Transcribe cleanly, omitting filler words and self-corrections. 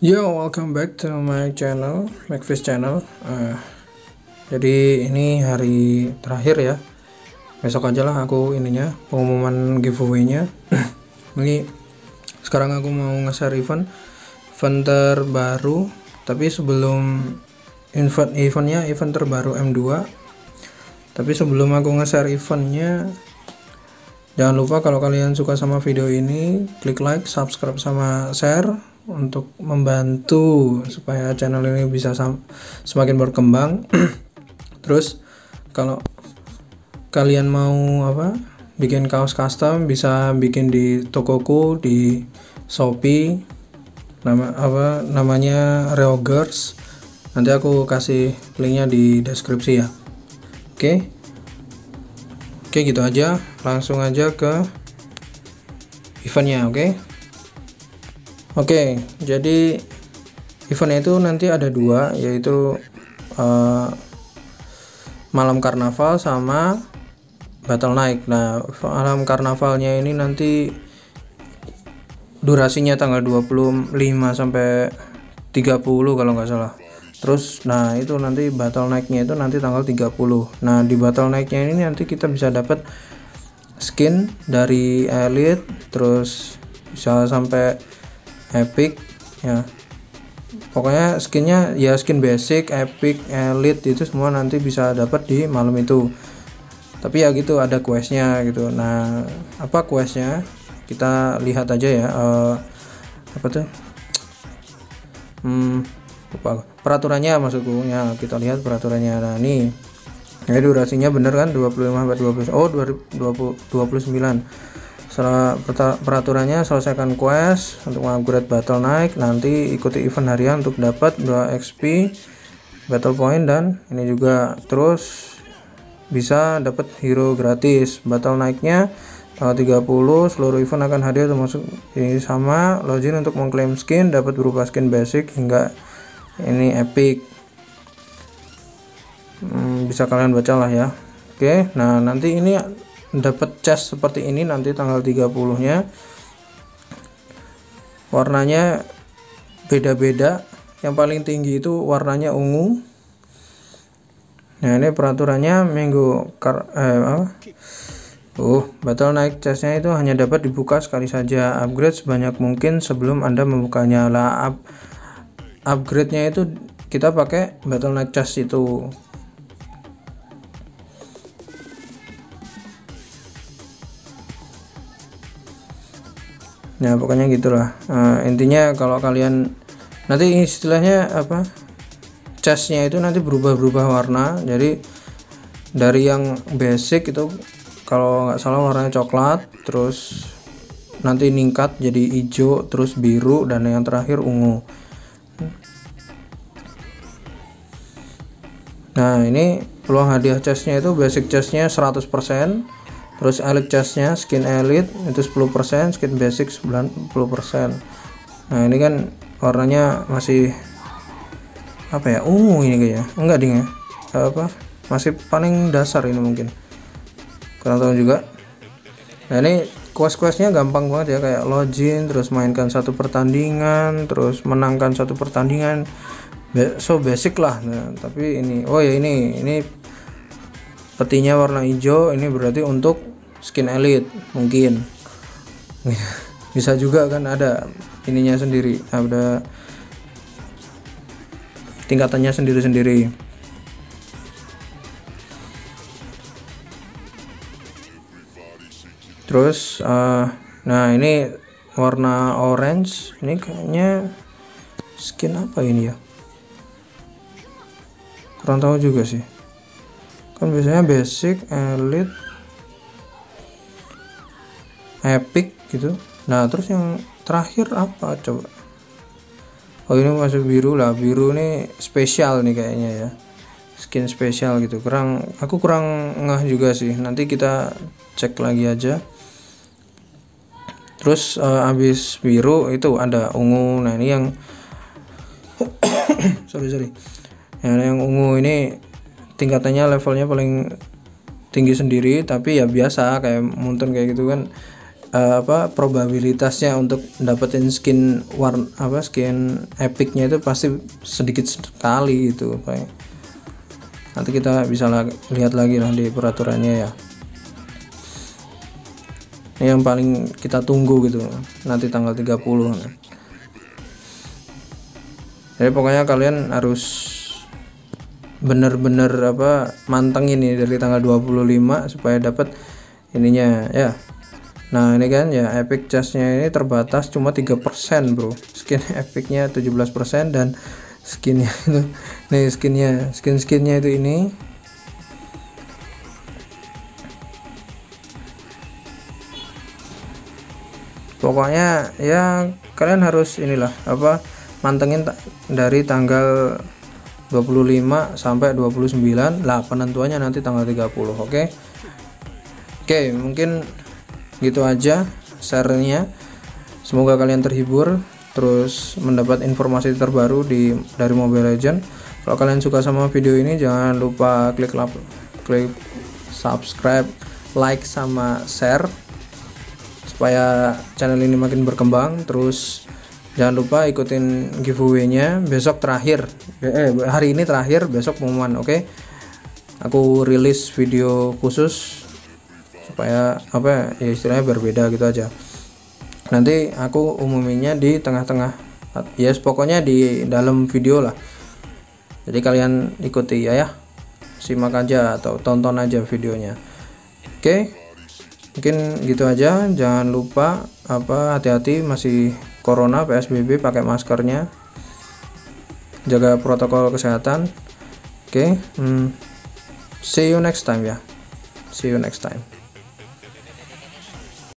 Yo, welcome back to my channel, McFish channel. Jadi ini hari terakhir ya. Besok aja lah aku ininya pengumuman giveaway-nya. Ini sekarang aku mau nge-share event terbaru. Tapi sebelum event terbaru M2. Tapi sebelum aku nge-share eventnya, jangan lupa kalau kalian suka sama video ini, klik like, subscribe sama share untuk membantu supaya channel ini bisa semakin berkembang. Terus kalau kalian mau bikin kaos custom, bisa bikin di tokoku di Shopee, namanya Reogers. Nanti aku kasih linknya di deskripsi ya. Oke, gitu aja, langsung aja ke eventnya. Oke, jadi eventnya itu nanti ada dua, yaitu malam karnaval sama battle night. Nah, malam karnavalnya ini nanti durasinya tanggal 25 sampai 30 kalau nggak salah. Terus nah itu nanti battle night-nya itu nanti tanggal 30. Nah, di battle night-nya ini nanti kita bisa dapat skin dari elite, terus bisa sampai epic ya, pokoknya skinnya ya skin basic, epic, elite itu semua nanti bisa dapat di malam itu. Tapi ya gitu, ada questnya gitu. Nah, apa questnya kita lihat aja ya. Apa tuh lupa peraturannya, maksudku ya, kita lihat peraturannya. Nah, ini ya, durasinya bener kan 25 sampai 20, 29. Setelah peraturannya, selesaikan quest untuk upgrade battle night, nanti ikuti event harian untuk dapat 2 XP battle point, dan ini juga terus bisa dapat hero gratis. Battle night-nya tanggal 30, seluruh event akan hadir termasuk ini sama login untuk mengklaim skin, dapat berupa skin basic hingga ini epic. Bisa kalian baca lah ya. Oke, nah nanti ini dapat chest seperti ini nanti tanggal 30-nya. Warnanya beda-beda. Yang paling tinggi itu warnanya ungu. Nah, ini peraturannya battle night chestnya itu hanya dapat dibuka sekali saja. Upgrade sebanyak mungkin sebelum Anda membukanya. Lah, upgrade-nya itu kita pakai battle night chest itu. Nah, pokoknya gitulah. Intinya kalau kalian nanti istilahnya chestnya itu nanti berubah warna. Jadi dari yang basic itu kalau nggak salah warnanya coklat, terus nanti ningkat jadi hijau, terus biru, dan yang terakhir ungu. Nah, ini peluang hadiah chestnya itu basic chestnya 100%, terus elite chestnya skin elite itu 10%, skin basic 90%. Nah, ini kan warnanya masih ungu ini kayaknya, enggak ding ya, masih paling dasar ini mungkin, kurang tahu juga. Nah, ini quest-questnya gampang banget ya, kayak login, terus mainkan satu pertandingan, terus menangkan satu pertandingan, so basic lah. Nah, tapi ini ini petinya warna hijau, ini berarti untuk skin elite mungkin. Bisa juga kan ada ininya sendiri, ada tingkatannya sendiri-sendiri. Terus nah, ini warna orange, ini kayaknya skin apa ini ya, kurang tahu juga sih. Kan biasanya basic, elite, epic gitu. Nah, terus yang terakhir apa coba? Oh, ini masuk biru lah. Biru ini spesial nih kayaknya ya, skin spesial gitu. Aku kurang ngeh juga sih, nanti kita cek lagi aja. Terus habis biru itu ada ungu. Nah, ini yang sorry yang ungu ini tingkatannya, levelnya paling tinggi sendiri, tapi ya biasa kayak Mountain kayak gitu kan, probabilitasnya untuk dapetin skin skin epicnya itu pasti sedikit sekali gitu. Kayak nanti kita bisa lihat lagi lah di peraturannya ya. Ini yang paling kita tunggu gitu, nanti tanggal 30. Jadi pokoknya kalian harus bener-bener mantengin ini dari tanggal 25 supaya dapat ininya ya. Nah ini kan ya, epic chestnya ini terbatas cuma 3% bro, skin epicnya 17%, dan skinnya itu nih, skinnya itu ini. Pokoknya ya kalian harus inilah mantengin dari tanggal 25 sampai 29 lah, penentuannya nanti tanggal 30. Oke, mungkin gitu aja share-nya. Semoga kalian terhibur, terus mendapat informasi terbaru dari Mobile Legends. Kalau kalian suka sama video ini, jangan lupa klik subscribe, like, sama share supaya channel ini makin berkembang. Terus jangan lupa ikutin giveaway-nya besok terakhir. Hari ini terakhir, besok pengumuman. Oke. Aku rilis video khusus supaya ya istilahnya berbeda gitu aja. Nanti aku umuminnya di tengah-tengah. Yes, pokoknya di dalam video lah. Jadi kalian ikuti ya. Simak aja atau tonton aja videonya. Oke. Mungkin gitu aja. Jangan lupa hati-hati, masih corona, PSBB, pakai maskernya, jaga protokol kesehatan. Oke, see you next time ya. See you next time.